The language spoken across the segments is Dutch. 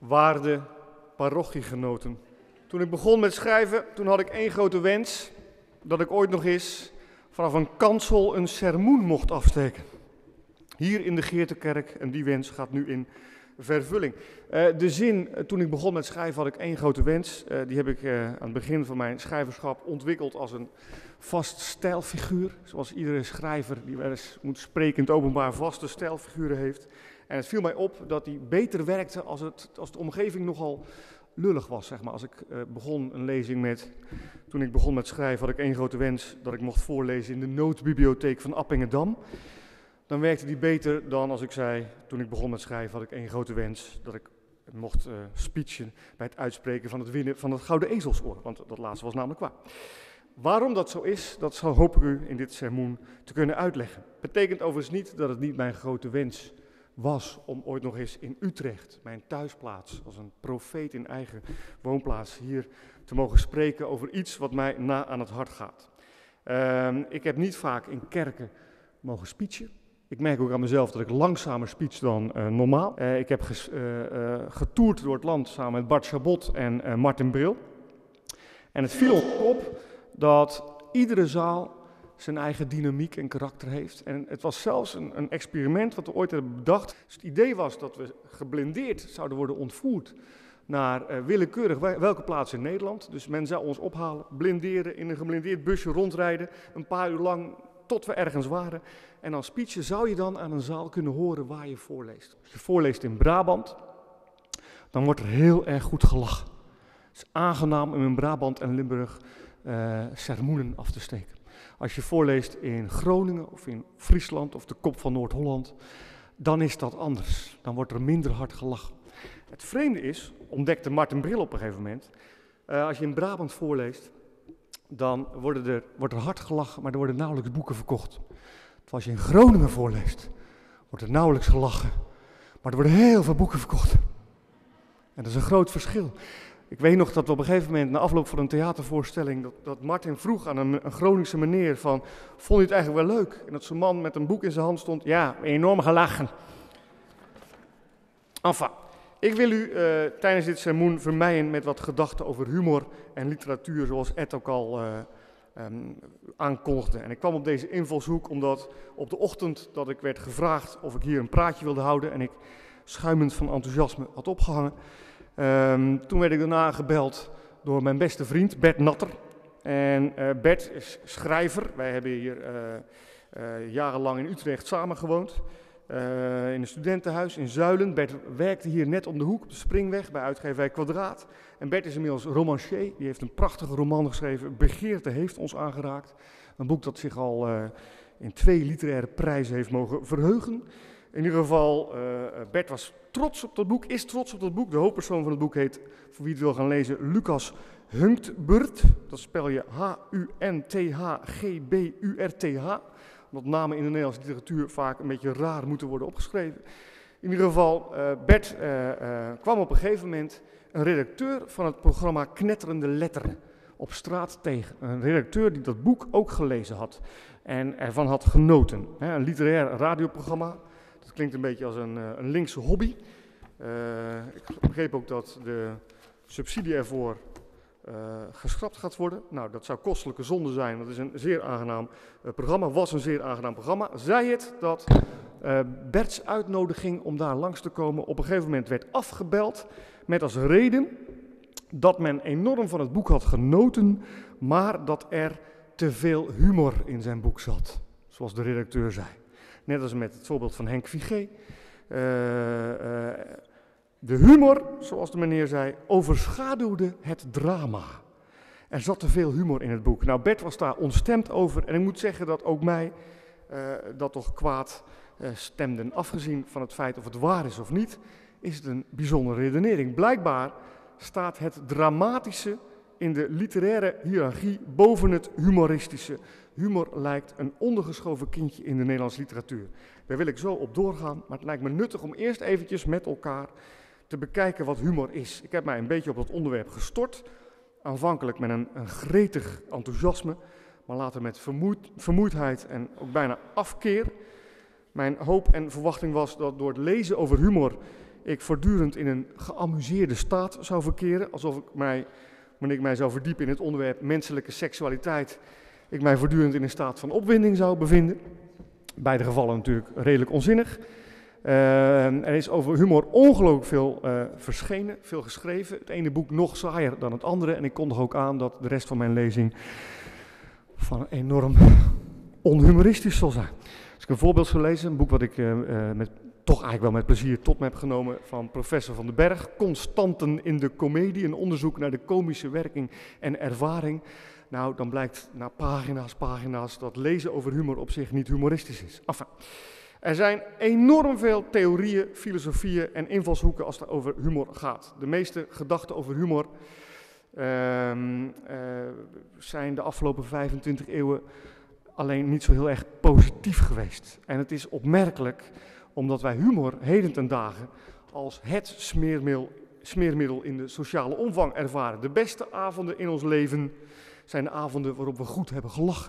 Waarde parochiegenoten. Toen ik begon met schrijven, toen had ik één grote wens, dat ik ooit nog eens vanaf een kansel een sermoen mocht afsteken. Hier in de Geertekerk, en die wens gaat nu in vervulling. De zin, toen ik begon met schrijven had ik één grote wens, die heb ik aan het begin van mijn schrijverschap ontwikkeld als een vast stijlfiguur. Zoals iedere schrijver die wel eens moet spreken in het openbaar vaste stijlfiguren heeft. En het viel mij op dat die beter werkte als de omgeving nogal lullig was, zeg maar. Als ik begon een lezing met, toen ik begon met schrijven had ik één grote wens, dat ik mocht voorlezen in de noodbibliotheek van Appingedam. Dan werkte die beter dan als ik zei, toen ik begon met schrijven had ik één grote wens, dat ik mocht speechen bij het uitspreken van het winnen van het gouden ezelsoor. Want dat laatste was namelijk waar. Waarom dat zo is, dat hoop ik u in dit sermoen te kunnen uitleggen. Betekent overigens niet dat het niet mijn grote wens was om ooit nog eens in Utrecht, mijn thuisplaats, als een profeet in eigen woonplaats, hier te mogen spreken over iets wat mij na aan het hart gaat. Ik heb niet vaak in kerken mogen speechen. Ik merk ook aan mezelf dat ik langzamer speech dan normaal. Ik heb getoerd door het land samen met Bart Chabot en Martin Bril. En het viel ons op dat iedere zaal zijn eigen dynamiek en karakter heeft. En het was zelfs een experiment wat we ooit hebben bedacht. Dus het idee was dat we geblindeerd zouden worden ontvoerd naar willekeurig welke plaats in Nederland. Dus men zou ons ophalen, blinderen, in een geblindeerd busje rondrijden, een paar uur lang tot we ergens waren. En als speechen zou je dan aan een zaal kunnen horen waar je voorleest. Als je voorleest in Brabant, dan wordt er heel erg goed gelachen. Het is aangenaam om in Brabant en Limburg sermoenen af te steken. Als je voorleest in Groningen of in Friesland of de Kop van Noord-Holland, dan is dat anders. Dan wordt er minder hard gelachen. Het vreemde is, ontdekte Martin Bril op een gegeven moment, als je in Brabant voorleest, dan wordt er hard gelachen, maar er worden nauwelijks boeken verkocht. Terwijl als je in Groningen voorleest, wordt er nauwelijks gelachen, maar er worden heel veel boeken verkocht. En dat is een groot verschil. Ik weet nog dat we op een gegeven moment, na afloop van een theatervoorstelling, dat Martin vroeg aan een Groningse meneer van, vond je het eigenlijk wel leuk? En dat zo'n man met een boek in zijn hand stond, ja, enorm gelachen. Enfin, ik wil u tijdens dit sermoen vermeien met wat gedachten over humor en literatuur, zoals Ed ook al aankondigde. En ik kwam op deze invalshoek omdat op de ochtend dat ik werd gevraagd of ik hier een praatje wilde houden en ik schuimend van enthousiasme had opgehangen, toen werd ik daarna gebeld door mijn beste vriend Bert Natter. En Bert is schrijver. Wij hebben hier jarenlang in Utrecht samen gewoond. In een studentenhuis in Zuilen. Bert werkte hier net om de hoek op de Springweg bij uitgeverij Kwadraat. En Bert is inmiddels romancier. Die heeft een prachtige roman geschreven. Begeerte heeft ons aangeraakt. Een boek dat zich al in 2 literaire prijzen heeft mogen verheugen. In ieder geval, Bert was trots op dat boek, is trots op dat boek. De hoofdpersoon van het boek heet, voor wie het wil gaan lezen, Lucas Hunktburt. Dat spel je Hunthgburt. Omdat namen in de Nederlandse literatuur vaak een beetje raar moeten worden opgeschreven. In ieder geval, Bert kwam op een gegeven moment een redacteur van het programma Knetterende Letteren op straat tegen. Een redacteur die dat boek ook gelezen had en ervan had genoten. Een literair radioprogramma. Dat klinkt een beetje als een linkse hobby. Ik begreep ook dat de subsidie ervoor geschrapt gaat worden. Nou, dat zou kostelijke zonde zijn. Dat is een zeer aangenaam programma. Was een zeer aangenaam programma. Zij het dat Berts uitnodiging om daar langs te komen op een gegeven moment werd afgebeld met als reden dat men enorm van het boek had genoten, maar dat er te veel humor in zijn boek zat, zoals de redacteur zei. Net als met het voorbeeld van Henk Vigé. De humor, zoals de meneer zei, overschaduwde het drama. Er zat te veel humor in het boek. Nou, Bert was daar ontstemd over en ik moet zeggen dat ook mij dat toch kwaad stemden. Afgezien van het feit of het waar is of niet, is het een bijzondere redenering. Blijkbaar staat het dramatische in de literaire hiërarchie boven het humoristische. Humor lijkt een ondergeschoven kindje in de Nederlandse literatuur. Daar wil ik zo op doorgaan, maar het lijkt me nuttig om eerst eventjes met elkaar te bekijken wat humor is. Ik heb mij een beetje op dat onderwerp gestort, aanvankelijk met een gretig enthousiasme, maar later met vermoeidheid en ook bijna afkeer. Mijn hoop en verwachting was dat door het lezen over humor ik voortdurend in een geamuseerde staat zou verkeren, alsof wanneer ik mij zou verdiepen in het onderwerp menselijke seksualiteit, ik mij voortdurend in een staat van opwinding zou bevinden. Beide gevallen natuurlijk redelijk onzinnig. Er is over humor ongelooflijk veel verschenen, veel geschreven. Het ene boek nog saaier dan het andere. En ik kondig ook aan dat de rest van mijn lezing van enorm onhumoristisch zal zijn. Als ik een voorbeeld zou lezen, een boek wat ik toch eigenlijk wel met plezier tot me heb genomen van professor Van den Berg. Constanten in de komedie, een onderzoek naar de komische werking en ervaring. Nou, dan blijkt na pagina's dat lezen over humor op zich niet humoristisch is. Enfin, er zijn enorm veel theorieën, filosofieën en invalshoeken als het over humor gaat. De meeste gedachten over humor zijn de afgelopen 25 eeuwen alleen niet zo heel erg positief geweest. En het is opmerkelijk, omdat wij humor heden ten dagen als het smeermiddel in de sociale omvang ervaren. De beste avonden in ons leven zijn de avonden waarop we goed hebben gelachen.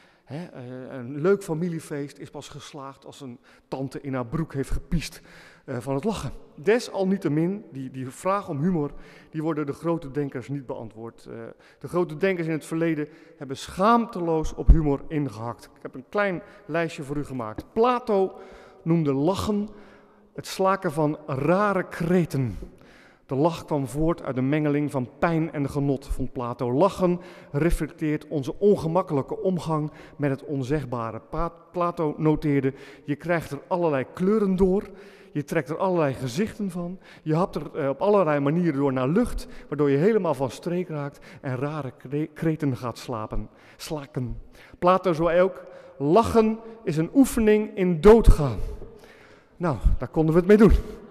Een leuk familiefeest is pas geslaagd als een tante in haar broek heeft gepiest van het lachen. Desalniettemin, die vraag om humor, die worden de grote denkers niet beantwoord. De grote denkers in het verleden hebben schaamteloos op humor ingehakt. Ik heb een klein lijstje voor u gemaakt. Plato noemde lachen het slaken van rare kreten. De lach kwam voort uit de mengeling van pijn en genot, vond Plato. Lachen reflecteert onze ongemakkelijke omgang met het onzegbare. Plato noteerde, je krijgt er allerlei kleuren door, je trekt er allerlei gezichten van, je hapt er op allerlei manieren door naar lucht, waardoor je helemaal van streek raakt en rare kreten gaat slaken. Plato zei ook, lachen is een oefening in doodgaan. Nou, daar konden we het mee doen.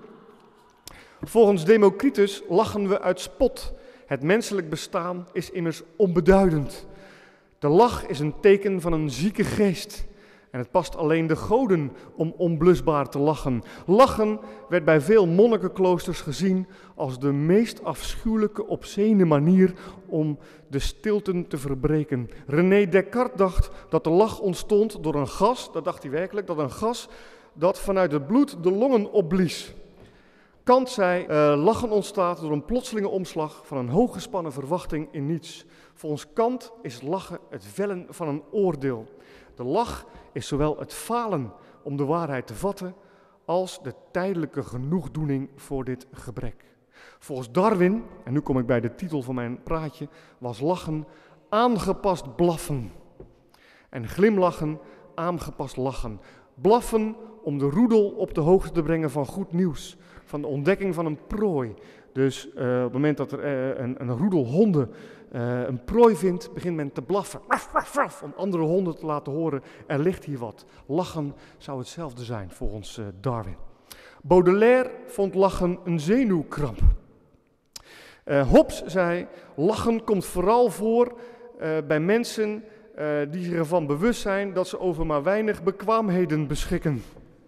Volgens Democritus lachen we uit spot. Het menselijk bestaan is immers onbeduidend. De lach is een teken van een zieke geest. En het past alleen de goden om onblusbaar te lachen. Lachen werd bij veel monnikenkloosters gezien als de meest afschuwelijke obscene manier om de stilten te verbreken. René Descartes dacht dat de lach ontstond door een gas, dat dacht hij werkelijk, dat een gas dat vanuit het bloed de longen opblies. Kant zei, lachen ontstaat door een plotselinge omslag van een hooggespannen verwachting in niets. Volgens Kant is lachen het vellen van een oordeel. De lach is zowel het falen om de waarheid te vatten, als de tijdelijke genoegdoening voor dit gebrek. Volgens Darwin, en nu kom ik bij de titel van mijn praatje, was lachen aangepast blaffen. En glimlachen aangepast lachen. Blaffen om de roedel op de hoogte te brengen van goed nieuws. Van de ontdekking van een prooi. Dus op het moment dat er een roedel honden een prooi vindt, begint men te blaffen. Om andere honden te laten horen, er ligt hier wat. Lachen zou hetzelfde zijn, volgens Darwin. Baudelaire vond lachen een zenuwkramp. Hobbes zei, lachen komt vooral voor bij mensen die zich ervan bewust zijn dat ze over maar weinig bekwaamheden beschikken.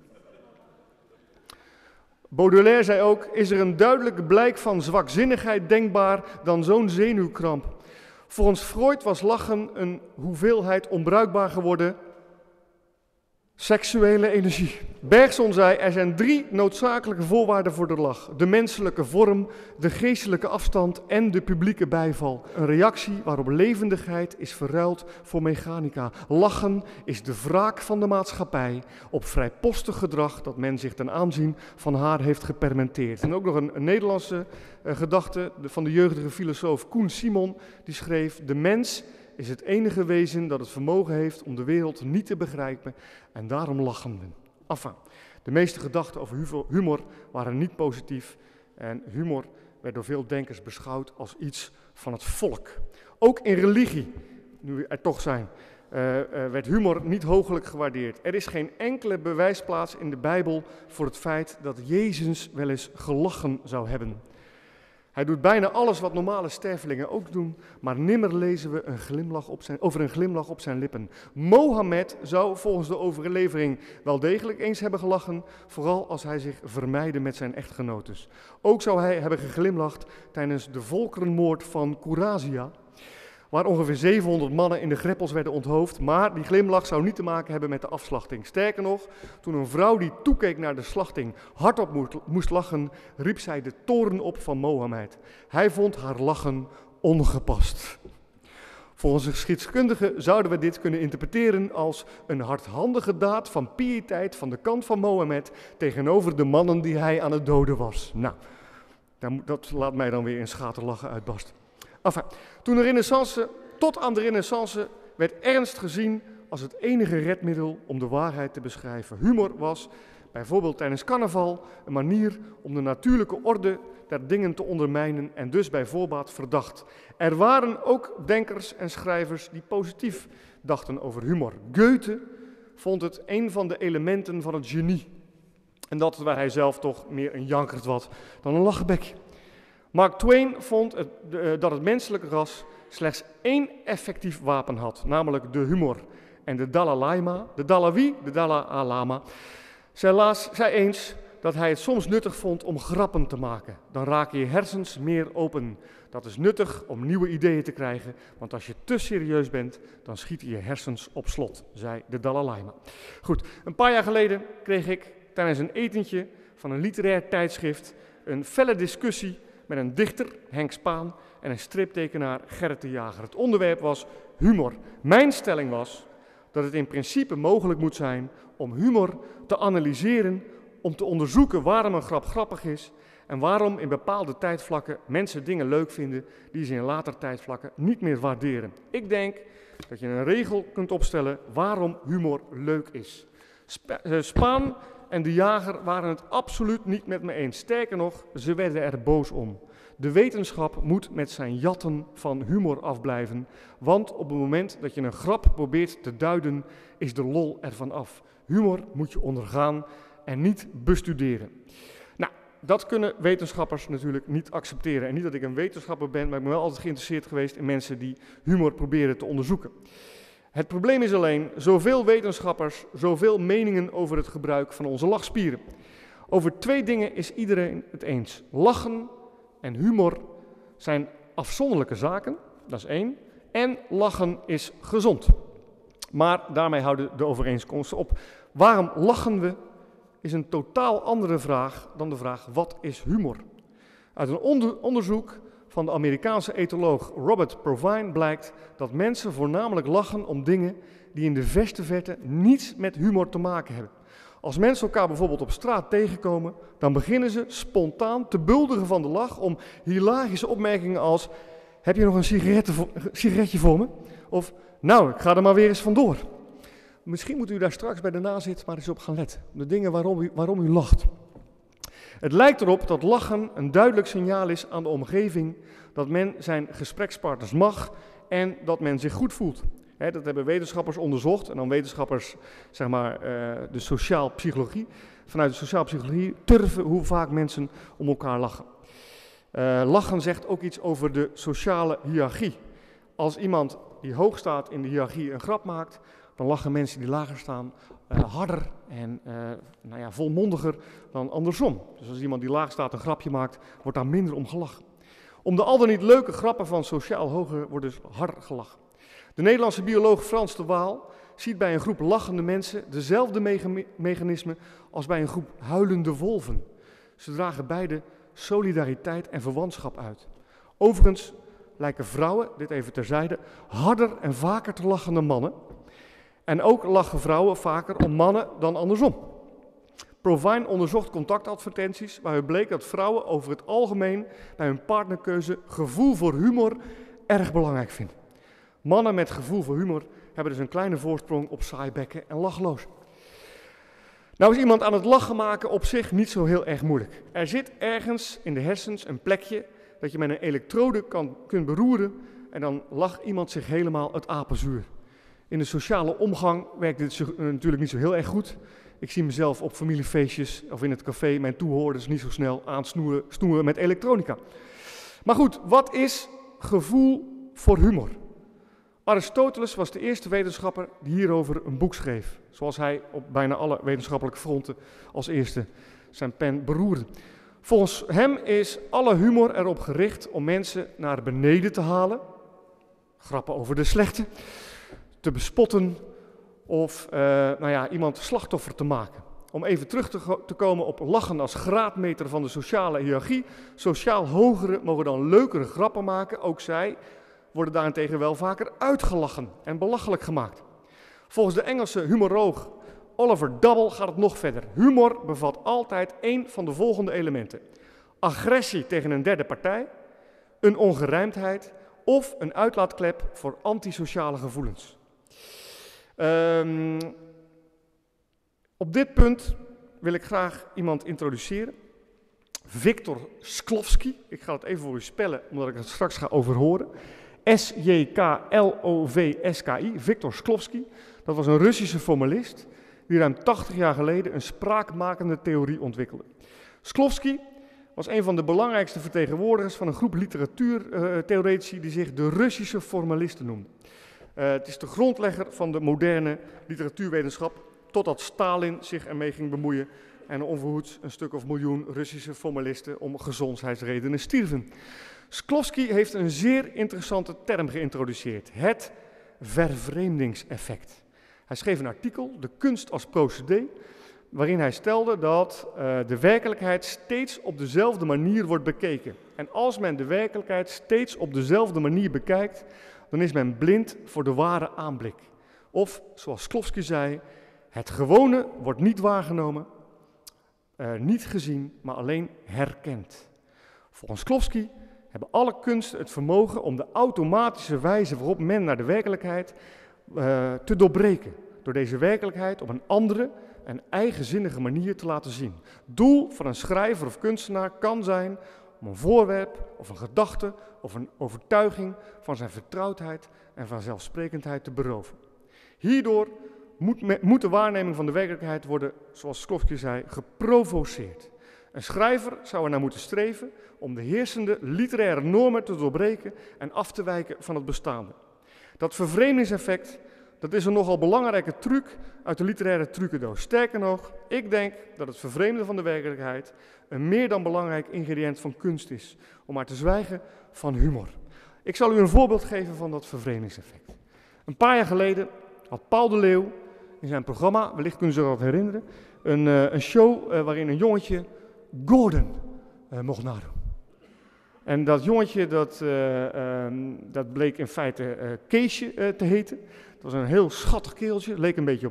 Baudelaire zei ook, is er een duidelijk blijk van zwakzinnigheid denkbaar dan zo'n zenuwkramp? Volgens Freud was lachen een hoeveelheid onbruikbaar geworden seksuele energie. Bergson zei, er zijn 3 noodzakelijke voorwaarden voor de lach. De menselijke vorm, de geestelijke afstand en de publieke bijval. Een reactie waarop levendigheid is verruild voor mechanica. Lachen is de wraak van de maatschappij op vrijpostig gedrag dat men zich ten aanzien van haar heeft gepermenteerd. En ook nog een Nederlandse gedachte van de jeugdige filosoof Koen Simon, die schreef, de mens is het enige wezen dat het vermogen heeft om de wereld niet te begrijpen en daarom lachen we. Enfin, de meeste gedachten over humor waren niet positief en humor werd door veel denkers beschouwd als iets van het volk. Ook in religie, nu we er toch zijn, werd humor niet hooglijk gewaardeerd. Er is geen enkele bewijsplaats in de Bijbel voor het feit dat Jezus wel eens gelachen zou hebben. Hij doet bijna alles wat normale stervelingen ook doen, maar nimmer lezen we over een glimlach op zijn lippen. Mohammed zou volgens de overlevering wel degelijk eens hebben gelachen, vooral als hij zich vermeide met zijn echtgenotes. Ook zou hij hebben geglimlacht tijdens de volkerenmoord van Khurasia. waar ongeveer 700 mannen in de greppels werden onthoofd, maar die glimlach zou niet te maken hebben met de afslachting. Sterker nog, toen een vrouw die toekeek naar de slachting hardop moest lachen, riep zij de toorn op van Mohammed. Hij vond haar lachen ongepast. Volgens een geschiedkundige zouden we dit kunnen interpreteren als een hardhandige daad van piëteit van de kant van Mohammed tegenover de mannen die hij aan het doden was. Nou, dat laat mij dan weer in schaterlachen uitbarsten. Enfin, tot aan de Renaissance werd ernst gezien als het enige redmiddel om de waarheid te beschrijven. Humor was, bijvoorbeeld tijdens carnaval, een manier om de natuurlijke orde der dingen te ondermijnen en dus bij voorbaat verdacht. Er waren ook denkers en schrijvers die positief dachten over humor. Goethe vond het een van de elementen van het genie. En dat waar hij zelf toch meer een jankert was dan een lachbekje. Mark Twain vond dat het menselijke ras slechts één effectief wapen had, namelijk de humor. En de Dalai Lama, zei eens dat hij het soms nuttig vond om grappen te maken. Dan raken je hersens meer open. Dat is nuttig om nieuwe ideeën te krijgen, want als je te serieus bent, dan schieten je hersens op slot, zei de Dalai Lama. Goed, een paar jaar geleden kreeg ik tijdens een etentje van een literair tijdschrift een felle discussie met een dichter, Henk Spaan, en een striptekenaar, Gerrit de Jager. Het onderwerp was humor. Mijn stelling was dat het in principe mogelijk moet zijn om humor te analyseren, om te onderzoeken waarom een grap grappig is en waarom in bepaalde tijdvlakken mensen dingen leuk vinden die ze in later tijdvlakken niet meer waarderen. Ik denk dat je een regel kunt opstellen waarom humor leuk is. Spaan en de Jager waren het absoluut niet met me eens. Sterker nog, ze werden er boos om. De wetenschap moet met zijn jatten van humor afblijven, want op het moment dat je een grap probeert te duiden, is de lol ervan af. Humor moet je ondergaan en niet bestuderen. Nou, dat kunnen wetenschappers natuurlijk niet accepteren. En niet dat ik een wetenschapper ben, maar ik ben wel altijd geïnteresseerd geweest in mensen die humor proberen te onderzoeken. Het probleem is alleen, zoveel wetenschappers, zoveel meningen over het gebruik van onze lachspieren. Over twee dingen is iedereen het eens. Lachen en humor zijn afzonderlijke zaken, dat is één. En lachen is gezond. Maar daarmee houden de overeenkomsten op. Waarom lachen we is een totaal andere vraag dan de vraag wat is humor? Uit een onderzoek van de Amerikaanse etoloog Robert Provine blijkt dat mensen voornamelijk lachen om dingen die in de verste verte niets met humor te maken hebben. Als mensen elkaar bijvoorbeeld op straat tegenkomen, dan beginnen ze spontaan te bulderen van de lach om hilarische opmerkingen als: heb je nog een sigaretje voor me? Of nou, ik ga er maar weer eens vandoor. Misschien moet u daar straks bij de nazit maar eens op gaan letten. De dingen waarom u lacht. Het lijkt erop dat lachen een duidelijk signaal is aan de omgeving dat men zijn gesprekspartners mag en dat men zich goed voelt. Dat hebben wetenschappers onderzocht en dan wetenschappers, zeg maar, de sociaal psychologie. Vanuit de sociaal psychologie turven hoe vaak mensen om elkaar lachen. Lachen zegt ook iets over de sociale hiërarchie. Als iemand die hoog staat in de hiërarchie een grap maakt, dan lachen mensen die lager staan harder en volmondiger dan andersom. Dus als iemand die laag staat een grapje maakt, wordt daar minder om gelachen. Om de al dan niet leuke grappen van sociaal hoger wordt dus harder gelachen. De Nederlandse bioloog Frans de Waal ziet bij een groep lachende mensen dezelfde mechanismen als bij een groep huilende wolven. Ze dragen beide solidariteit en verwantschap uit. Overigens lijken vrouwen, dit even terzijde, harder en vaker te lachen dan mannen. En ook lachen vrouwen vaker om mannen dan andersom. Provine onderzocht contactadvertenties waaruit bleek dat vrouwen over het algemeen bij hun partnerkeuze gevoel voor humor erg belangrijk vinden. Mannen met gevoel voor humor hebben dus een kleine voorsprong op saaibekken en lachloos. Nou is iemand aan het lachen maken op zich niet zo heel erg moeilijk. Er zit ergens in de hersens een plekje dat je met een elektrode kunt beroeren en dan lacht iemand zich helemaal het apenzuur. In de sociale omgang werkt dit natuurlijk niet zo heel erg goed. Ik zie mezelf op familiefeestjes of in het café mijn toehoorders niet zo snel aansnoeren met elektronica. Maar goed, wat is gevoel voor humor? Aristoteles was de eerste wetenschapper die hierover een boek schreef. Zoals hij op bijna alle wetenschappelijke fronten als eerste zijn pen beroerde. Volgens hem is alle humor erop gericht om mensen naar beneden te halen, grappen over de slechte, te bespotten of iemand slachtoffer te maken. Om even terug te komen op lachen als graadmeter van de sociale hiërarchie. Sociaal hogere mogen dan leukere grappen maken. Ook zij worden daarentegen wel vaker uitgelachen en belachelijk gemaakt. Volgens de Engelse humoroloog Oliver Double gaat het nog verder. Humor bevat altijd één van de volgende elementen. Agressie tegen een derde partij, een ongerijmdheid of een uitlaatklep voor antisociale gevoelens. Op dit punt wil ik graag iemand introduceren. Viktor Šklovský. Ik ga het even voor u spellen, omdat ik het straks ga overhoren. S-J-K-L-O-V-S-K-I. Viktor Šklovský. Dat was een Russische formalist die ruim 80 jaar geleden een spraakmakende theorie ontwikkelde. Šklovský was een van de belangrijkste vertegenwoordigers van een groep literatuurtheoretici die zich de Russische formalisten noemde. Het is de grondlegger van de moderne literatuurwetenschap, totdat Stalin zich ermee ging bemoeien en onverhoeds een stuk of miljoen Russische formalisten om gezondheidsredenen stierven. Šklovský heeft een zeer interessante term geïntroduceerd, het vervreemdingseffect. Hij schreef een artikel, De kunst als procedé, waarin hij stelde dat de werkelijkheid steeds op dezelfde manier wordt bekeken. En als men de werkelijkheid steeds op dezelfde manier bekijkt, dan is men blind voor de ware aanblik. Of, zoals Šklovský zei, het gewone wordt niet waargenomen, niet gezien, maar alleen herkend. Volgens Šklovský hebben alle kunsten het vermogen om de automatische wijze waarop men naar de werkelijkheid te doorbreken. Door deze werkelijkheid op een andere en eigenzinnige manier te laten zien. Doel van een schrijver of kunstenaar kan zijn om een voorwerp of een gedachte of een overtuiging van zijn vertrouwdheid en vanzelfsprekendheid te beroven. Hierdoor moet de waarneming van de werkelijkheid worden, zoals Šklovský zei, geprovoceerd. Een schrijver zou er naar moeten streven om de heersende literaire normen te doorbreken en af te wijken van het bestaande. Dat vervreemdingseffect, dat is een nogal belangrijke truc uit de literaire trucendoos. Sterker nog, ik denk dat het vervreemden van de werkelijkheid een meer dan belangrijk ingrediënt van kunst is, om maar te zwijgen van humor. Ik zal u een voorbeeld geven van dat vervreemdingseffect. Een paar jaar geleden had Paul de Leeuw in zijn programma, wellicht kunnen ze zich dat herinneren, een show waarin een jongetje Gordon mocht nadoen. En dat jongetje, dat bleek in feite Keesje te heten. Het was een heel schattig kereltje, leek een beetje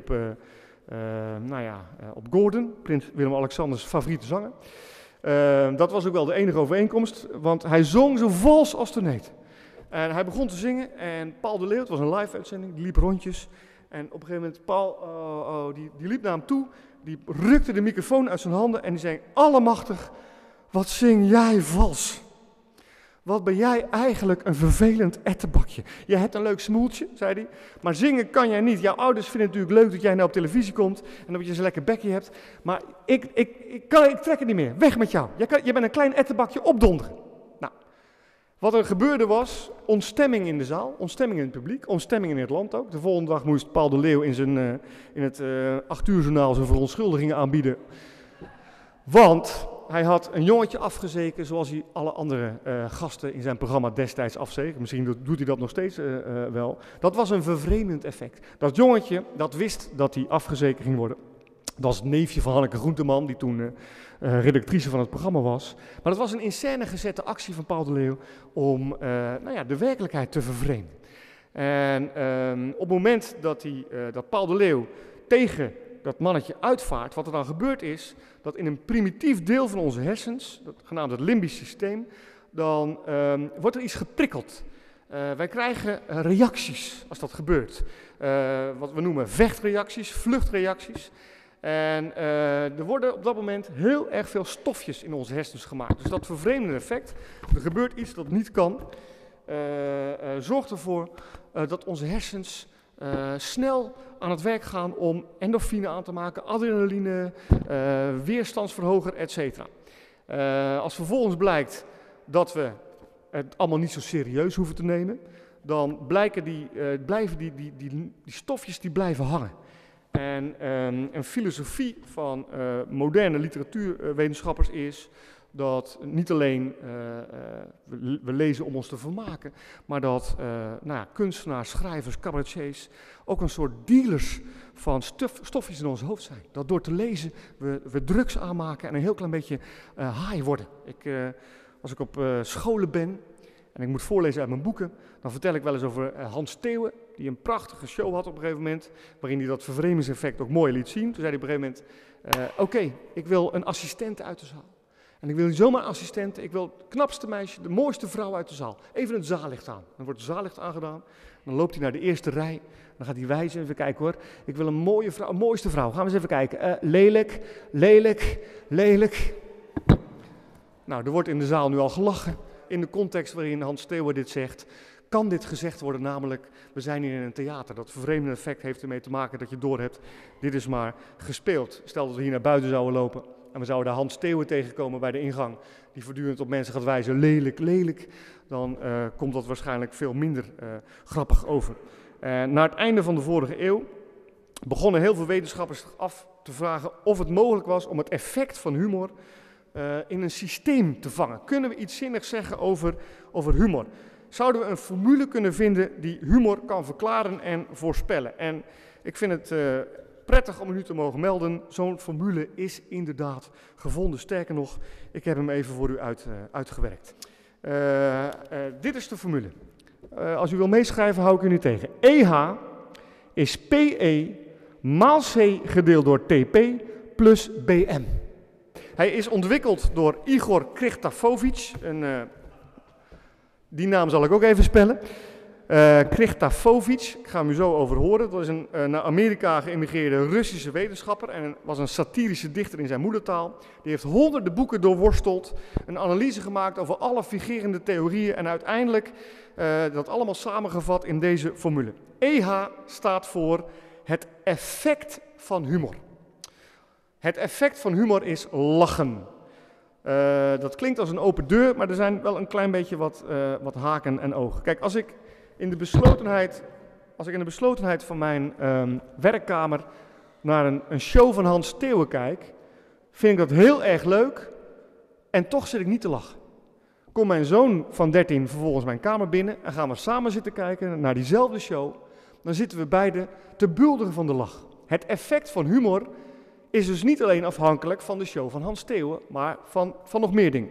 op Gordon, prins Willem-Alexanders favoriete zanger. Dat was ook wel de enige overeenkomst, want hij zong zo vals als de neet. En hij begon te zingen en Paul de Leeuw, het was een live uitzending, die liep rondjes. En op een gegeven moment, Paul, die liep naar hem toe, die rukte de microfoon uit zijn handen en die zei, allemachtig, wat zing jij vals? Wat ben jij eigenlijk een vervelend ettebakje. Je hebt een leuk smoeltje, zei hij, maar zingen kan jij niet. Jouw ouders vinden het natuurlijk leuk dat jij nou op televisie komt en dat je zo'n lekker bekje hebt. Maar ik trek het niet meer. Weg met jou. Je bent een klein ettebakje, opdonderen. Nou, wat er gebeurde was ontstemming in de zaal, ontstemming in het publiek, ontstemming in het land ook. De volgende dag moest Paul de Leeuw in het 8 uur journaal zijn verontschuldigingen aanbieden. Want hij had een jongetje afgezeken zoals hij alle andere gasten in zijn programma destijds afzeek. Misschien doet hij dat nog steeds wel. Dat was een vervreemdend effect. Dat jongetje, dat wist dat hij afgezeken ging worden. Dat was het neefje van Hanneke Groenteman, die toen redactrice van het programma was. Maar dat was een in scène gezette actie van Paul de Leeuw om de werkelijkheid te vervreemden. En op het moment dat Paul de Leeuw tegen dat mannetje uitvaart, wat er dan gebeurt is, dat in een primitief deel van onze hersens, genaamd het limbisch systeem, dan wordt er iets geprikkeld. Wij krijgen reacties als dat gebeurt. Wat we noemen vechtreacties, vluchtreacties. En er worden op dat moment heel erg veel stofjes in onze hersens gemaakt. Dus dat vervreemdende effect, er gebeurt iets dat niet kan, zorgt ervoor dat onze hersens snel aan het werk gaan om endorfine aan te maken, adrenaline, weerstandsverhoger, etc. Als vervolgens blijkt dat we het allemaal niet zo serieus hoeven te nemen, dan blijven die stofjes die blijven hangen. En een filosofie van moderne literatuurwetenschappers is dat niet alleen we lezen om ons te vermaken, maar dat kunstenaars, schrijvers, cabaretiers ook een soort dealers van stofjes in ons hoofd zijn. Dat door te lezen we drugs aanmaken en een heel klein beetje high worden. Als ik op scholen ben en ik moet voorlezen uit mijn boeken, dan vertel ik wel eens over Hans Theeuwen, die een prachtige show had op een gegeven moment, waarin hij dat vervreemdingseffect ook mooi liet zien. Toen zei hij op een gegeven moment, oké, ik wil een assistent uit de zaal. En ik wil niet zomaar een assistent, ik wil het knapste meisje, de mooiste vrouw uit de zaal. Even het zaallicht aan. Dan wordt het zaallicht aangedaan, dan loopt hij naar de eerste rij, dan gaat hij wijzen, even kijken hoor. Ik wil een mooie vrouw, een mooiste vrouw. Gaan we eens even kijken. Lelijk, lelijk, lelijk. Nou, er wordt in de zaal nu al gelachen. In de context waarin Hans Theeuwen dit zegt, kan dit gezegd worden, namelijk, we zijn hier in een theater. Dat vervreemdende effect heeft ermee te maken dat je doorhebt, dit is maar gespeeld. Stel dat we hier naar buiten zouden lopen en we zouden daar Hans Theeuwen tegenkomen bij de ingang, die voortdurend op mensen gaat wijzen, lelijk, lelijk, dan komt dat waarschijnlijk veel minder grappig over. Na het einde van de vorige eeuw begonnen heel veel wetenschappers zich af te vragen of het mogelijk was om het effect van humor in een systeem te vangen. Kunnen we iets zinnigs zeggen over humor? Zouden we een formule kunnen vinden die humor kan verklaren en voorspellen? En ik vind het prettig om u nu te mogen melden, zo'n formule is inderdaad gevonden. Sterker nog, ik heb hem even voor u uitgewerkt. Dit is de formule. Als u wil meeschrijven, hou ik u niet tegen. EH is PE maal C gedeeld door TP plus BM. Hij is ontwikkeld door Igor Krichtafovich. Die naam zal ik ook even spellen. Krichtafovich, ik ga hem u zo over horen. Dat is een naar Amerika geëmigreerde Russische wetenschapper en was een satirische dichter in zijn moedertaal. Die heeft honderden boeken doorworsteld, een analyse gemaakt over alle vigerende theorieën en uiteindelijk dat allemaal samengevat in deze formule. EH staat voor het effect van humor. Het effect van humor is lachen. Dat klinkt als een open deur, maar er zijn wel een klein beetje wat haken en ogen. Kijk, als ik in de beslotenheid van mijn werkkamer naar een show van Hans Theeuwen kijk, vind ik dat heel erg leuk en toch zit ik niet te lachen. Komt mijn zoon van 13 vervolgens mijn kamer binnen en gaan we samen zitten kijken naar diezelfde show, dan zitten we beiden te bulderen van de lach. Het effect van humor is dus niet alleen afhankelijk van de show van Hans Theeuwen, maar van nog meer dingen.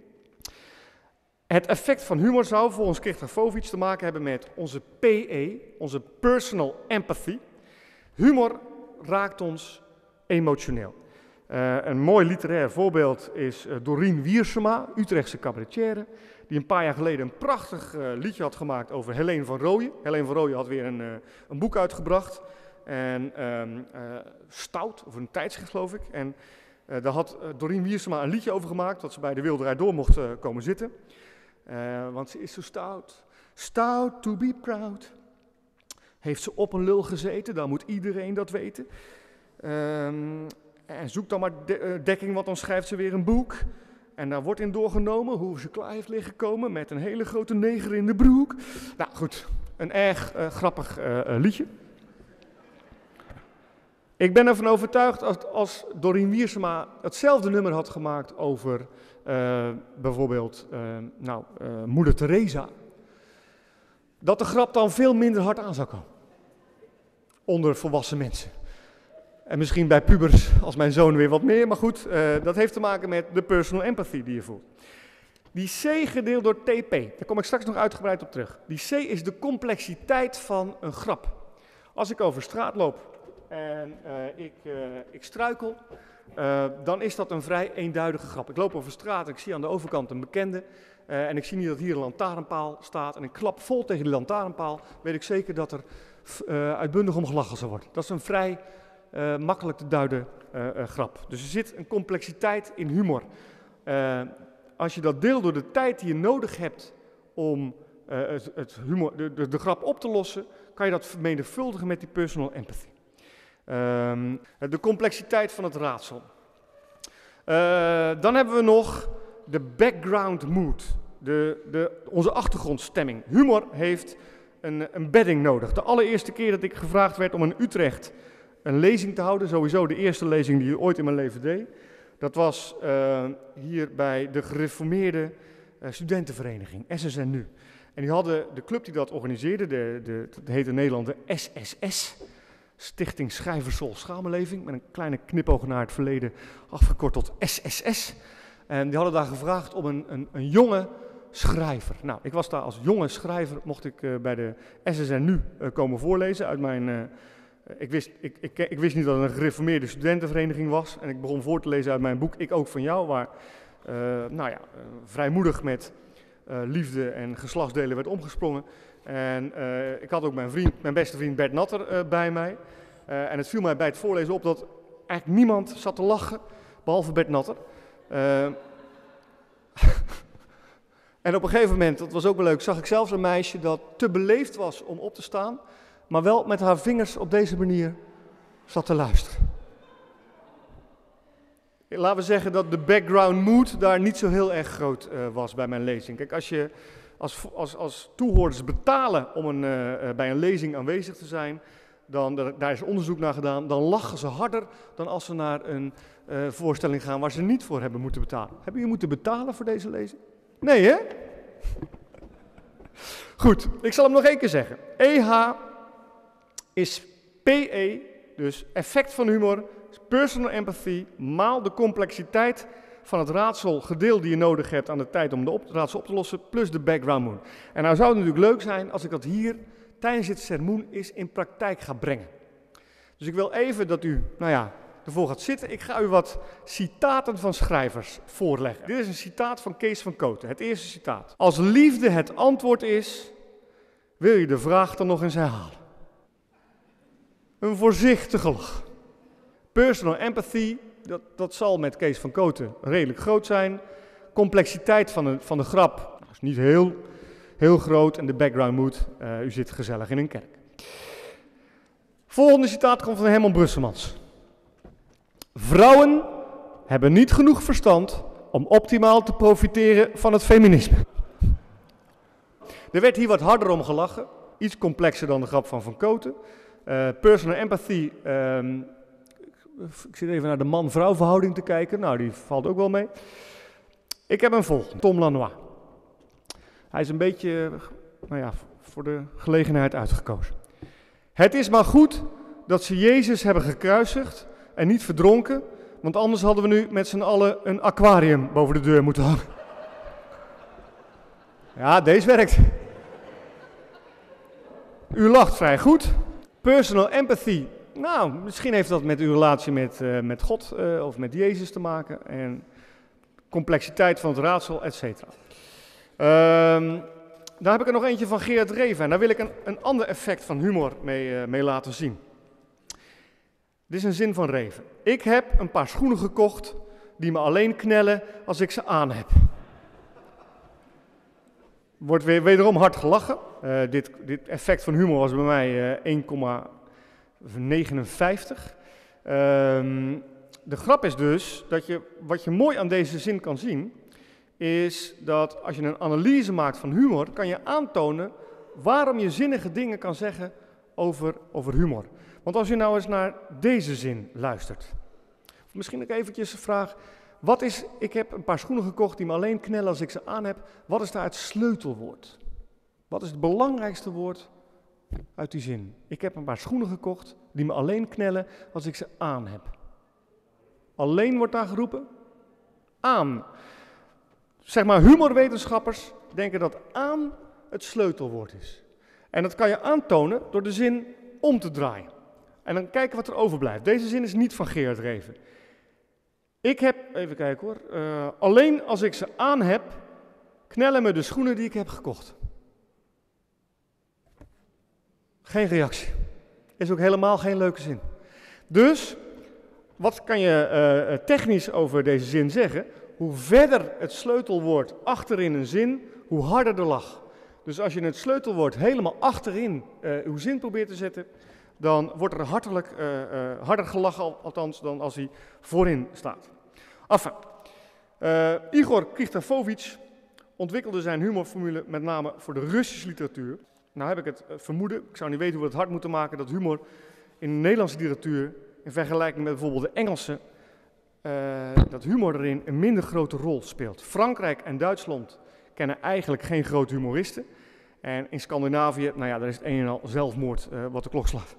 Het effect van humor zou volgens Krichtafovich te maken hebben met onze PE, onze personal empathy. Humor raakt ons emotioneel. Een mooi literair voorbeeld is Dorien Wiersema, Utrechtse cabaretière, die een paar jaar geleden een prachtig liedje had gemaakt over Helene van Rooyen. Helene van Rooyen had weer een boek uitgebracht. En Stout, of een tijdschrift geloof ik. En daar had Dorien Wiersema een liedje over gemaakt, dat ze bij de Wilde Rijd Door mocht komen zitten. Want ze is zo stout. Stout to be proud. Heeft ze op een lul gezeten, dan moet iedereen dat weten. En zoekt dan maar dekking, want dan schrijft ze weer een boek. En daar wordt in doorgenomen hoe ze klaar heeft liggen komen met een hele grote neger in de broek. Nou goed, een erg grappig liedje. Ik ben ervan overtuigd als Dorien Wiersema hetzelfde nummer had gemaakt over bijvoorbeeld moeder Teresa, dat de grap dan veel minder hard aan zou komen. Onder volwassen mensen. En misschien bij pubers als mijn zoon weer wat meer, maar goed, dat heeft te maken met de personal empathy die je voelt. Die C gedeeld door TP, daar kom ik straks nog uitgebreid op terug. Die C is de complexiteit van een grap. Als ik over straat loop en ik struikel, dan is dat een vrij eenduidige grap. Ik loop over straat en ik zie aan de overkant een bekende en ik zie niet dat hier een lantaarnpaal staat en ik klap vol tegen die lantaarnpaal, weet ik zeker dat er uitbundig om gelachen zal worden. Dat is een vrij makkelijk te duiden grap. Dus er zit een complexiteit in humor. Als je dat deelt door de tijd die je nodig hebt om de grap op te lossen, kan je dat vermenigvuldigen met die personal empathy. De complexiteit van het raadsel. Dan hebben we nog de background mood, onze achtergrondstemming. Humor heeft een bedding nodig. De allereerste keer dat ik gevraagd werd om in Utrecht een lezing te houden, sowieso de eerste lezing die ik ooit in mijn leven deed, Dat was hier bij de gereformeerde studentenvereniging, SSNU. En die hadden de club die dat organiseerde, dat heette in Nederland de SSS, Stichting Schrijverschool Samenleving, met een kleine knipoog naar het verleden, afgekort tot SSS. En die hadden daar gevraagd om een jonge schrijver. Nou, ik was daar als jonge schrijver, mocht ik bij de SSNU komen voorlezen uit mijn... Ik wist niet dat het een gereformeerde studentenvereniging was. En ik begon voor te lezen uit mijn boek Ik ook van jou, waar vrijmoedig met liefde en geslachtsdelen werd omgesprongen. En ik had ook mijn beste vriend Bert Natter bij mij. En het viel mij bij het voorlezen op dat eigenlijk niemand zat te lachen, behalve Bert Natter. En op een gegeven moment, dat was ook wel leuk, zag ik zelfs een meisje dat te beleefd was om op te staan, maar wel met haar vingers op deze manier zat te luisteren. Laten we zeggen dat de background mood daar niet zo heel erg groot was bij mijn lezing. Kijk, als je als toehoorders betalen om bij een lezing aanwezig te zijn, daar is onderzoek naar gedaan, dan lachen ze harder dan als ze naar een voorstelling gaan waar ze niet voor hebben moeten betalen. Hebben jullie moeten betalen voor deze lezing? Nee, hè? Goed, ik zal hem nog één keer zeggen. EH is PE, dus effect van humor, personal empathy, maal de complexiteit van het raadsel gedeeld die je nodig hebt aan de tijd om het raadsel op te lossen, plus de background mood. En nou zou het natuurlijk leuk zijn als ik dat hier tijdens dit sermoen eens in praktijk ga brengen. Dus ik wil even dat u, ervoor gaat zitten. Ik ga u wat citaten van schrijvers voorleggen. Dit is een citaat van Kees van Kooten, het eerste citaat. Als liefde het antwoord is, wil je de vraag dan nog eens herhalen. Een voorzichtige lach. Personal empathy, dat zal met Kees van Kooten redelijk groot zijn. Complexiteit van de grap is niet heel groot. En de background mood, u zit gezellig in een kerk. Volgende citaat komt van Herman Brusselmans. Vrouwen hebben niet genoeg verstand om optimaal te profiteren van het feminisme. Er werd hier wat harder om gelachen. Iets complexer dan de grap van Van Kooten. Personal empathy. Ik zit even naar de man-vrouw verhouding te kijken. Nou, die valt ook wel mee. Ik heb een volgende. Tom Lanois. Hij is een beetje, voor de gelegenheid uitgekozen. Het is maar goed dat ze Jezus hebben gekruisigd en niet verdronken, want anders hadden we nu met z'n allen een aquarium boven de deur moeten hangen. Ja, deze werkt. U lacht vrij goed. Personal empathy. Nou, misschien heeft dat met uw relatie met God of met Jezus te maken. En complexiteit van het raadsel, et cetera. Daar heb ik er nog eentje van Gerard Reven. En daar wil ik een ander effect van humor mee laten zien. Dit is een zin van Reven. Ik heb een paar schoenen gekocht die me alleen knellen als ik ze aan heb. Wordt wederom hard gelachen. Dit effect van humor was bij mij 1,59. De grap is dus dat wat je mooi aan deze zin kan zien, is dat als je een analyse maakt van humor, kan je aantonen waarom je zinnige dingen kan zeggen over humor. Want als je nou eens naar deze zin luistert. Misschien ook eventjes de vraag, ik heb een paar schoenen gekocht die me alleen knellen als ik ze aan heb. Wat is daar het sleutelwoord? Wat is het belangrijkste woord uit die zin? Ik heb een paar schoenen gekocht die me alleen knellen als ik ze aan heb. Alleen wordt daar geroepen? Aan. Zeg maar, humorwetenschappers denken dat aan het sleutelwoord is. En dat kan je aantonen door de zin om te draaien. En dan kijken wat er overblijft. Deze zin is niet van Gerard Reven. Ik heb, even kijken hoor, alleen als ik ze aan heb, knellen me de schoenen die ik heb gekocht. Geen reactie. Is ook helemaal geen leuke zin. Dus, wat kan je technisch over deze zin zeggen? Hoe verder het sleutelwoord achterin een zin, hoe harder de lach. Dus als je het sleutelwoord helemaal achterin uw zin probeert te zetten, dan wordt er harder gelachen, althans, dan als hij voorin staat. Enfin, Igor Kristofovic ontwikkelde zijn humorformule met name voor de Russische literatuur. Nou heb ik het vermoeden, ik zou niet weten hoe we het hard moeten maken, dat humor in de Nederlandse literatuur, in vergelijking met bijvoorbeeld de Engelse, dat humor erin een minder grote rol speelt. Frankrijk en Duitsland kennen eigenlijk geen grote humoristen. En in Scandinavië, nou ja, daar is het een en al zelfmoord wat de klok slaat.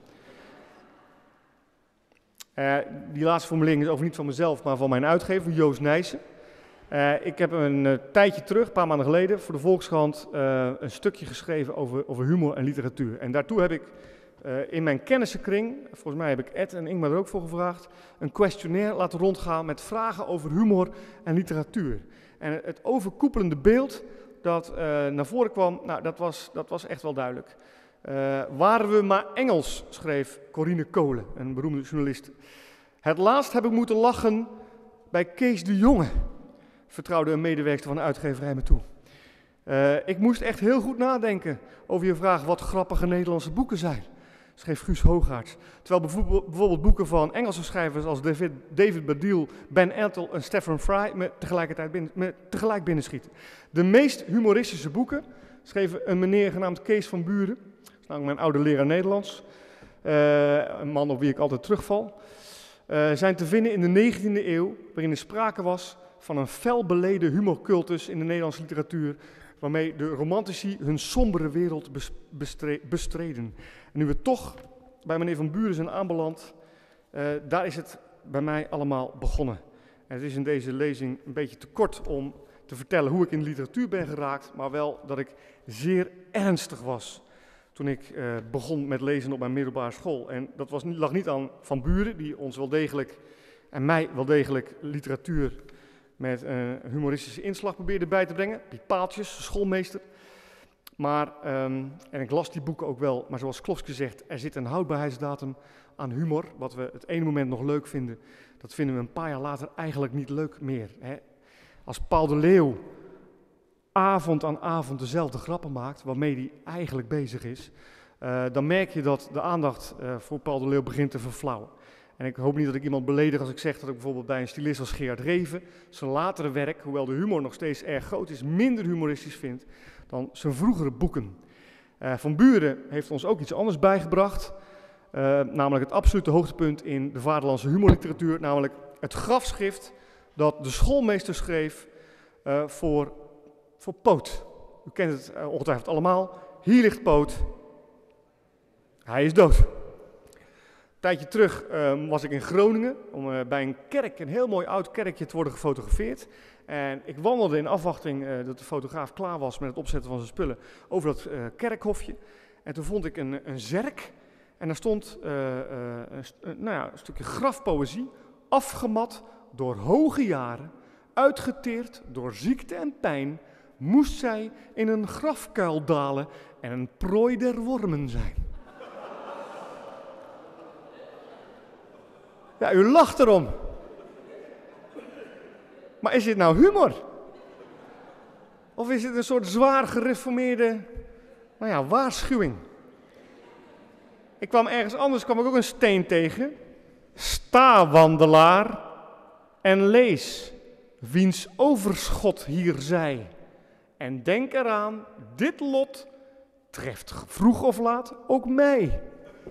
Die laatste formulering is over niet van mezelf, maar van mijn uitgever, Joost Nijssen. Ik heb een tijdje terug, een paar maanden geleden, voor de Volkskrant een stukje geschreven over humor en literatuur. En daartoe heb ik in mijn kennissenkring, volgens mij heb ik Ed en Ingmar er ook voor gevraagd, een questionnaire laten rondgaan met vragen over humor en literatuur. En het overkoepelende beeld dat naar voren kwam, nou, dat was echt wel duidelijk. Waren we maar Engels, schreef Corine Kolen, een beroemde journalist. Het laatst heb ik moeten lachen bij Kees de Jonge, vertrouwde een medewerker van de uitgeverij me toe. Ik moest echt heel goed nadenken over je vraag wat grappige Nederlandse boeken zijn, schreef Guus Hoogaerts. Terwijl bijvoorbeeld boeken van Engelse schrijvers als David Baddiel, Ben Elton en Stephen Fry me tegelijk binnenschieten. De meest humoristische boeken, schreef een meneer genaamd Kees van Buren, dat is namelijk mijn oude leraar Nederlands, een man op wie ik altijd terugval, zijn te vinden in de 19e eeuw, waarin er sprake was van een felbeleden humorcultus in de Nederlandse literatuur, waarmee de romantici hun sombere wereld bestreden. En nu we toch bij meneer Van Buren zijn aanbeland, daar is het bij mij allemaal begonnen. En het is in deze lezing een beetje te kort om te vertellen hoe ik in de literatuur ben geraakt, maar wel dat ik zeer ernstig was toen ik begon met lezen op mijn middelbare school. En dat lag niet aan Van Buren, die ons wel degelijk, en mij wel degelijk, literatuur met een humoristische inslag probeerde bij te brengen. Piet Paaltjes, schoolmeester. Maar, en ik las die boeken ook wel, maar zoals Klofske zegt, er zit een houdbaarheidsdatum aan humor. Wat we het ene moment nog leuk vinden, dat vinden we een paar jaar later eigenlijk niet leuk meer. Hè? Als Paul de Leeuw avond aan avond dezelfde grappen maakt, waarmee hij eigenlijk bezig is, dan merk je dat de aandacht voor Paul de Leeuw begint te verflauwen. En ik hoop niet dat ik iemand beledig als ik zeg dat ik bijvoorbeeld bij een stylist als Gerard Reven zijn latere werk, hoewel de humor nog steeds erg groot is, minder humoristisch vind dan zijn vroegere boeken. Van Buren heeft ons ook iets anders bijgebracht, namelijk het absolute hoogtepunt in de vaderlandse humorliteratuur, namelijk het grafschrift dat de schoolmeester schreef voor Poot. U kent het ongetwijfeld allemaal. Hier ligt Poot. Hij is dood. Een tijdje terug was ik in Groningen om bij een kerk, een heel mooi oud kerkje, te worden gefotografeerd. En ik wandelde in afwachting dat de fotograaf klaar was met het opzetten van zijn spullen over dat kerkhofje. En toen vond ik een zerk en daar stond een stukje grafpoëzie, afgemat door hoge jaren, uitgeteerd door ziekte en pijn, moest zij in een grafkuil dalen en een prooi der wormen zijn. Ja, u lacht erom. Maar is dit nou humor? Of is dit een soort zwaar gereformeerde, waarschuwing? Ik kwam ergens anders, ook een steen tegen. Sta, wandelaar, en lees, wiens overschot hier zij. En denk eraan, dit lot treft vroeg of laat ook mij.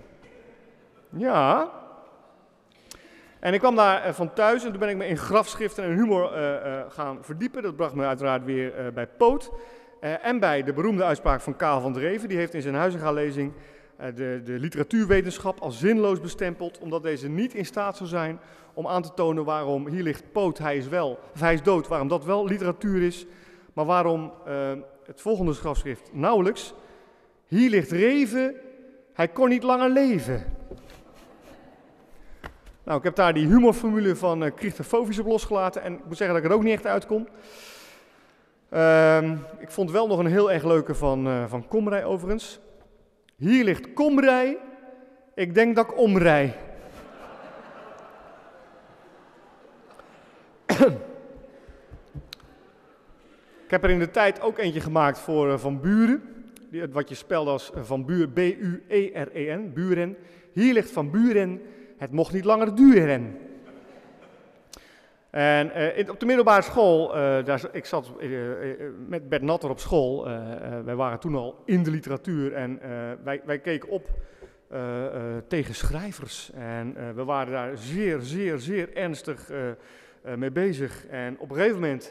Ja. En ik kwam daar van thuis en toen ben ik me in grafschriften en humor gaan verdiepen. Dat bracht me uiteraard weer bij Poot. En bij de beroemde uitspraak van Karel van Dreven. Die heeft in zijn Huizinga-lezing de literatuurwetenschap als zinloos bestempeld, omdat deze niet in staat zou zijn om aan te tonen waarom hier ligt Poot, hij is dood, waarom dat wel literatuur is, maar waarom het volgende grafschrift nauwelijks. Hier ligt Reven, hij kon niet langer leven. Nou, ik heb daar die humorformule van Christofovius op losgelaten en ik moet zeggen dat ik er ook niet echt uitkom. Ik vond wel nog een heel erg leuke van Komrij overigens. Hier ligt Komrij, ik denk dat ik omrij. Ik heb er in de tijd ook eentje gemaakt voor Van Buren. Wat je spelt als Van Buren, B-U-E-R-E-N, Buren. Hier ligt Van Buren, het mocht niet langer duren. En op de middelbare school, ik zat met Bert Natter op school. Wij waren toen al in de literatuur en wij keken op tegen schrijvers. En we waren daar zeer, zeer, zeer ernstig mee bezig. En op een gegeven moment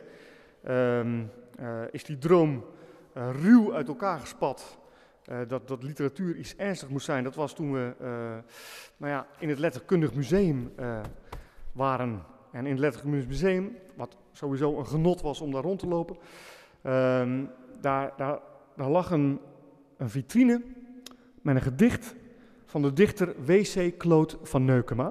is die droom ruw uit elkaar gespat. Dat literatuur iets ernstig moest zijn. Dat was toen we in het Letterkundig Museum waren. En in het Letterkundig Museum, wat sowieso een genot was om daar rond te lopen, daar lag een vitrine met een gedicht van de dichter W.C. Claude van Neukema.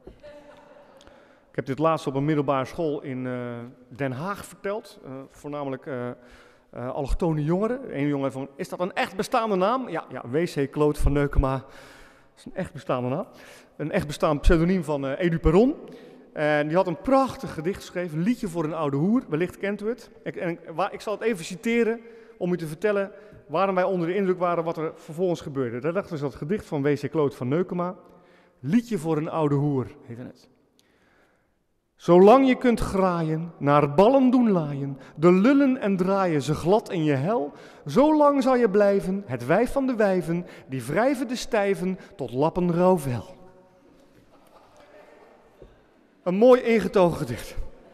Ik heb dit laatst op een middelbare school in Den Haag verteld, voornamelijk allochtone jongeren. Een jongen van, is dat een echt bestaande naam? Ja, W.C. Claude van Neukema, dat is een echt bestaande naam. Een echt bestaand pseudoniem van Edu Perron. En die had een prachtig gedicht geschreven, een liedje voor een oude hoer, wellicht kent u het. Ik zal het even citeren om u te vertellen waarom wij onder de indruk waren wat er vervolgens gebeurde. Daar dacht dus dat gedicht van W.C. Claude van Neukema, liedje voor een oude hoer, heette het. Zolang je kunt graaien, naar ballen doen laaien, de lullen en draaien ze glad in je hel, zolang zal je blijven, het wijf van de wijven, die wrijven de stijven tot lappen rauw vel. Een mooi ingetogen gedicht.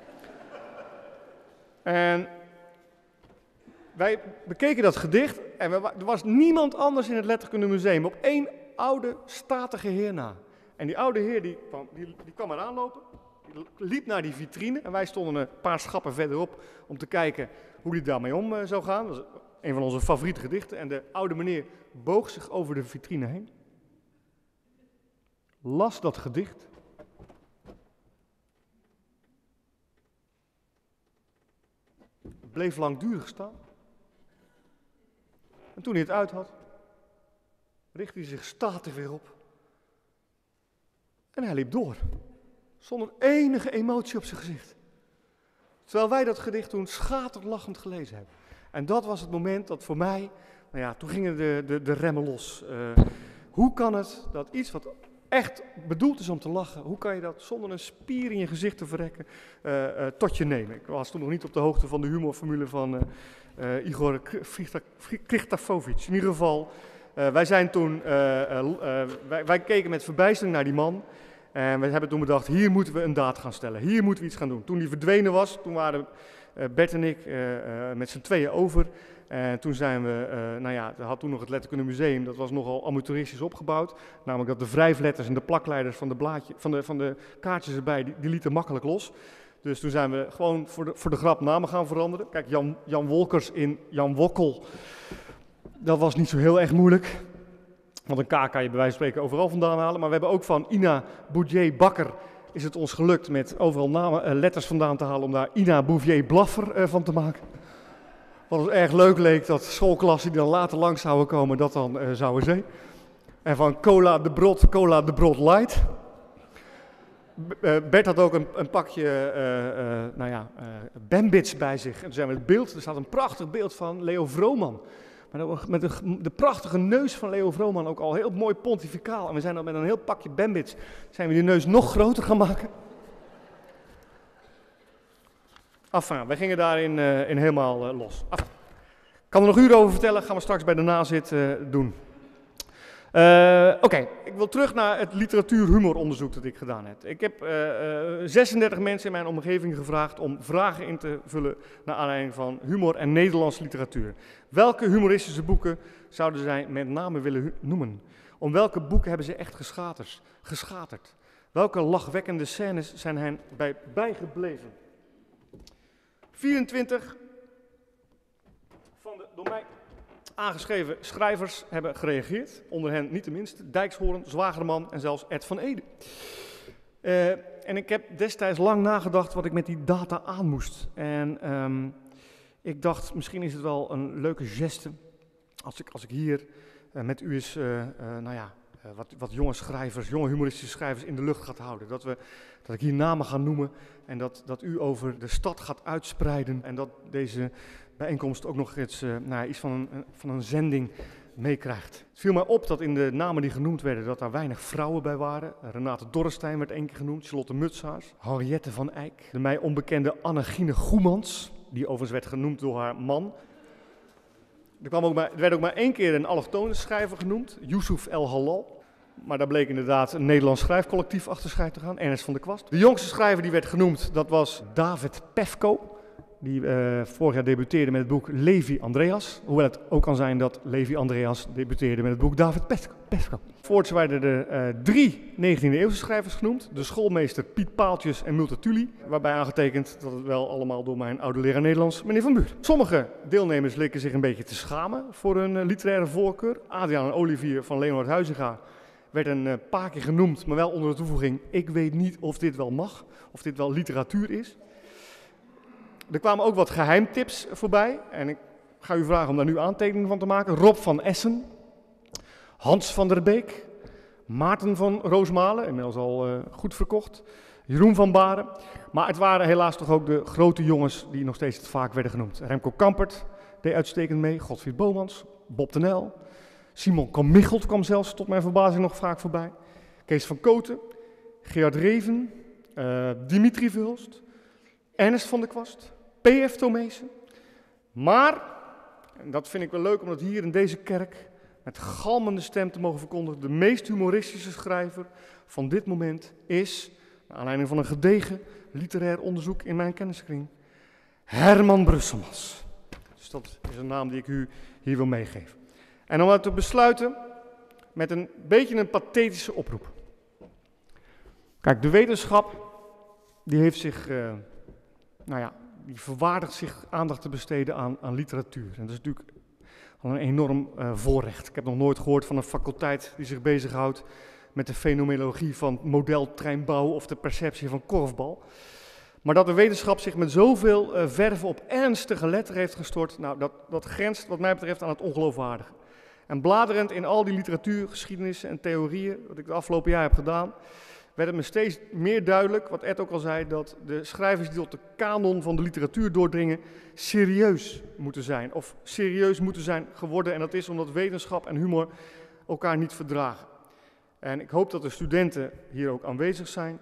En wij bekeken dat gedicht en er was niemand anders in het Letterkunde Museum op één oude, statige heer na. En die oude heer die kwam eraan lopen, die liep naar die vitrine en wij stonden een paar schappen verderop om te kijken hoe hij daarmee om zou gaan. Dat was een van onze favoriete gedichten. En de oude meneer boog zich over de vitrine heen, las dat gedicht. Bleef langdurig staan. En toen hij het uit had, richtte hij zich statig weer op. En hij liep door, zonder enige emotie op zijn gezicht. Terwijl wij dat gedicht toen schaterlachend gelezen hebben. En dat was het moment dat voor mij, toen gingen de remmen los. Hoe kan het dat iets wat echt bedoeld is om te lachen, hoe kan je dat zonder een spier in je gezicht te verrekken tot je nemen? Ik was toen nog niet op de hoogte van de humorformule van Igor Krichtafovich. In ieder geval, wij zijn toen, wij keken met verbijstering naar die man. En we hebben toen bedacht, hier moeten we een daad gaan stellen. Hier moeten we iets gaan doen. Toen die verdwenen was, toen waren Bert en ik met z'n tweeën over. En toen zijn we, dat had toen nog het Letterkunde Museum, dat was nogal amateuristisch opgebouwd. Namelijk dat de wrijfletters en de plakleiders van de kaartjes erbij, die lieten makkelijk los. Dus toen zijn we gewoon voor de grap namen gaan veranderen. Kijk, Jan Wolkers in Jan Wokkel, dat was niet zo heel erg moeilijk. Want een K kan je bij wijze van spreken overal vandaan halen. Maar we hebben ook van Ina Bouvier Bakker is het ons gelukt met overal letters vandaan te halen om daar Ina Bouvier Blaffer van te maken. Wat ons erg leuk leek dat schoolklassen die dan later langs zouden komen, dat dan zouden zijn. En van Cola de Brod Light. Bert had ook een pakje Bambits bij zich. En toen zijn we het beeld, er staat een prachtig beeld van Leo Vrooman. Met de prachtige neus van Leo Vrooman, ook al heel mooi pontificaal. En we zijn dan met een heel pakje Bambits, zijn we die neus nog groter gaan maken. Enfin, wij gingen daarin helemaal los. Ik kan er nog uren over vertellen, gaan we straks bij de nazit doen. Oké, ik wil terug naar het literatuur-humoronderzoek dat ik gedaan heb. Ik heb 36 mensen in mijn omgeving gevraagd om vragen in te vullen naar aanleiding van humor en Nederlandse literatuur. Welke humoristische boeken zouden zij met name willen noemen? Om welke boeken hebben ze echt geschaterd? Welke lachwekkende scènes zijn hen bijgebleven? 24 van de door mij aangeschreven schrijvers hebben gereageerd. Onder hen niet de minste Dijkshoorn, Zwagerman en zelfs Ed van Ede. En ik heb destijds lang nagedacht wat ik met die data aan moest. En ik dacht, misschien is het wel een leuke geste als ik hier met u eens wat jonge schrijvers, jonge humoristische schrijvers in de lucht gaat houden. Dat ik hier namen ga noemen en dat u over de stad gaat uitspreiden. En dat deze bijeenkomst ook nog iets van een zending meekrijgt. Het viel mij op dat in de namen die genoemd werden, dat daar weinig vrouwen bij waren. Renate Dorrestein werd één keer genoemd, Charlotte Mutsaars, Henriette van Eyck, de mij onbekende Annegine Goemans, die overigens werd genoemd door haar man. Er werd ook maar één keer een allochtone schrijver genoemd, Yusuf El Halal. Maar daar bleek inderdaad een Nederlands schrijfcollectief achter schuil te gaan, Ernst van der Kwast. De jongste schrijver die werd genoemd, dat was David Pefko. Die vorig jaar debuteerde met het boek Levi Andreas. Hoewel het ook kan zijn dat Levi Andreas debuteerde met het boek David Pefko. Voorts werden er 3 19e-eeuwse schrijvers genoemd. De schoolmeester Piet Paaltjes en Multatuli. Waarbij aangetekend dat het wel allemaal door mijn oude leraar Nederlands, meneer Van Buurt. Sommige deelnemers leken zich een beetje te schamen voor hun literaire voorkeur. Adriaan en Olivier van Leonard Huizinga werd een paar keer genoemd, maar wel onder de toevoeging: ik weet niet of dit wel mag, of dit wel literatuur is. Er kwamen ook wat geheimtips voorbij en ik ga u vragen om daar nu aantekeningen van te maken. Rob van Essen, Hans van der Beek, Maarten van Roosmalen, inmiddels al goed verkocht, Jeroen van Baren. Maar het waren helaas toch ook de grote jongens die nog steeds het vaak werden genoemd. Remco Kampert deed uitstekend mee, Godfried Bomans, Bob de Nel, Simon Kammichelt kwam zelfs tot mijn verbazing nog vaak voorbij. Kees van Kooten, Gerard Reven, Dimitri Verhulst, Ernst van der Kwast, P.F. Tomezen. Maar, en dat vind ik wel leuk om dat hier in deze kerk met galmende stem te mogen verkondigen, de meest humoristische schrijver van dit moment is, naar aanleiding van een gedegen literair onderzoek in mijn kenniskring, Herman Brusselmans. Dus dat is een naam die ik u hier wil meegeven. En om te besluiten met een beetje een pathetische oproep. Kijk, de wetenschap die heeft zich, die verwaardigt zich aandacht te besteden aan literatuur. En dat is natuurlijk al een enorm voorrecht. Ik heb nog nooit gehoord van een faculteit die zich bezighoudt met de fenomenologie van modeltreinbouw of de perceptie van korfbal. Maar dat de wetenschap zich met zoveel verve op ernstige letteren heeft gestort, nou, dat grenst wat mij betreft aan het ongeloofwaardige. En bladerend in al die literatuur, geschiedenissen en theorieën, wat ik de afgelopen jaar heb gedaan, werd het me steeds meer duidelijk, wat Ed ook al zei, dat de schrijvers die tot de kanon van de literatuur doordringen, serieus moeten zijn. Of serieus moeten zijn geworden. En dat is omdat wetenschap en humor elkaar niet verdragen. En ik hoop dat de studenten hier ook aanwezig zijn.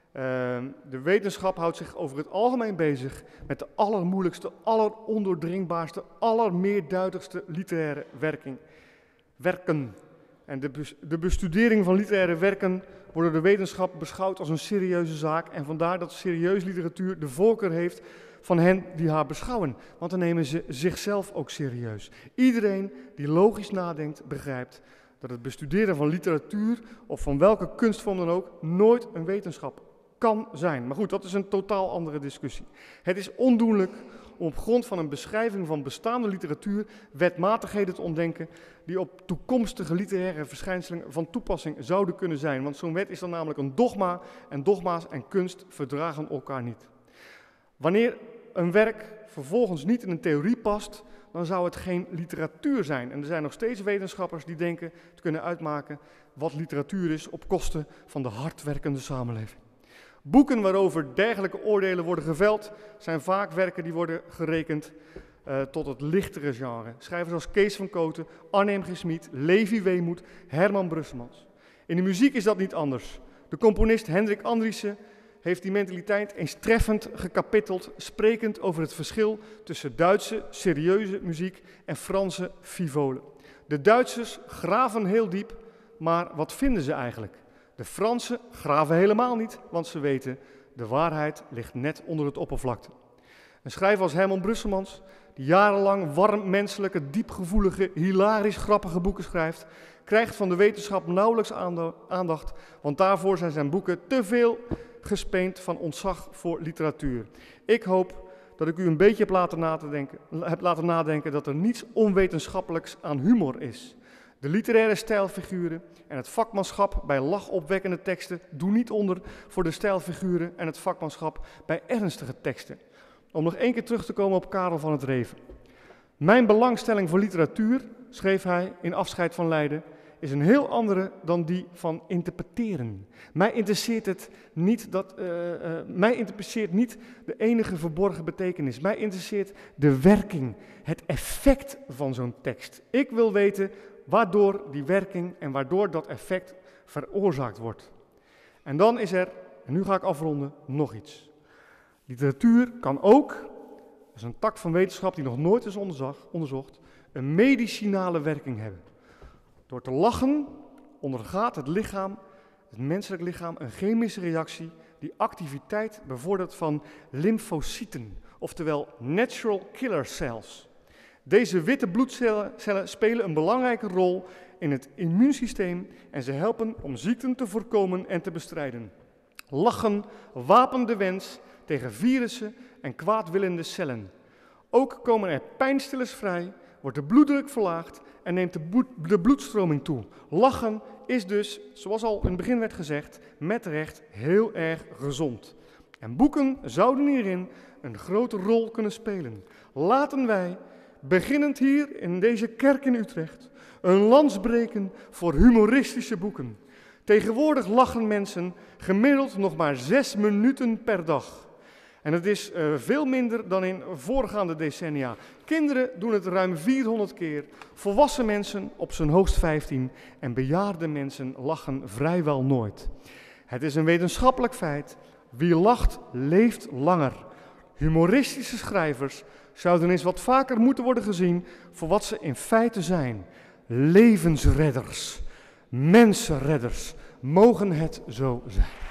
De wetenschap houdt zich over het algemeen bezig met de allermoeilijkste, allerondoordringbaarste, allermeerduidigste literaire werken. En de bestudering van literaire werken wordt door de wetenschap beschouwd als een serieuze zaak. En vandaar dat serieus literatuur de voorkeur heeft van hen die haar beschouwen. Want dan nemen ze zichzelf ook serieus. Iedereen die logisch nadenkt, begrijpt dat het bestuderen van literatuur of van welke kunstvorm dan ook nooit een wetenschap kan zijn. Maar goed, dat is een totaal andere discussie. Het is ondoenlijk om op grond van een beschrijving van bestaande literatuur wetmatigheden te ontdenken die op toekomstige literaire verschijnselen van toepassing zouden kunnen zijn. Want zo'n wet is dan namelijk een dogma en dogma's en kunst verdragen elkaar niet. Wanneer een werk vervolgens niet in een theorie past, dan zou het geen literatuur zijn. En er zijn nog steeds wetenschappers die denken te kunnen uitmaken wat literatuur is op kosten van de hardwerkende samenleving. Boeken waarover dergelijke oordelen worden geveld, zijn vaak werken die worden gerekend tot het lichtere genre. Schrijvers als Kees van Kooten, Arneem G. Smit, Levi Weemoed, Herman Brusselmans. In de muziek is dat niet anders. De componist Hendrik Andriessen heeft die mentaliteit eens treffend gekapitteld, sprekend over het verschil tussen Duitse, serieuze muziek en Franse frivolen. De Duitsers graven heel diep, maar wat vinden ze eigenlijk? De Fransen graven helemaal niet, want ze weten, de waarheid ligt net onder het oppervlakte. Een schrijver als Herman Brusselmans, die jarenlang warm menselijke, diepgevoelige, hilarisch grappige boeken schrijft, krijgt van de wetenschap nauwelijks aandacht, want daarvoor zijn zijn boeken te veel gespeend van ontzag voor literatuur. Ik hoop dat ik u een beetje heb laten nadenken dat er niets onwetenschappelijks aan humor is. De literaire stijlfiguren en het vakmanschap bij lachopwekkende teksten doen niet onder voor de stijlfiguren en het vakmanschap bij ernstige teksten. Om nog één keer terug te komen op Karel van het Reven. Mijn belangstelling voor literatuur, schreef hij in Afscheid van Leiden, is een heel andere dan die van interpreteren. Mij interesseert niet de enige verborgen betekenis. Mij interesseert de werking, het effect van zo'n tekst. Ik wil weten waardoor die werking en waardoor dat effect veroorzaakt wordt. En dan is er, en nu ga ik afronden, nog iets. Literatuur kan ook, dat is een tak van wetenschap die nog nooit is onderzocht, een medicinale werking hebben. Door te lachen ondergaat het menselijk lichaam, een chemische reactie die activiteit bevordert van lymfocyten, oftewel natural killer cells. Deze witte bloedcellen spelen een belangrijke rol in het immuunsysteem en ze helpen om ziekten te voorkomen en te bestrijden. Lachen wapent de wens tegen virussen en kwaadwillende cellen. Ook komen er pijnstillers vrij, wordt de bloeddruk verlaagd en neemt de bloedstroming toe. Lachen is dus, zoals al in het begin werd gezegd, met recht heel erg gezond. En boeken zouden hierin een grote rol kunnen spelen. Laten wij, beginnend hier in deze kerk in Utrecht, een lans breken voor humoristische boeken. Tegenwoordig lachen mensen gemiddeld nog maar 6 minuten per dag. En het is veel minder dan in voorgaande decennia. Kinderen doen het ruim 400 keer, volwassen mensen op zijn hoogst 15 en bejaarde mensen lachen vrijwel nooit. Het is een wetenschappelijk feit, wie lacht leeft langer. Humoristische schrijvers zouden eens wat vaker moeten worden gezien voor wat ze in feite zijn. Levensredders, mensenredders, mogen het zo zijn.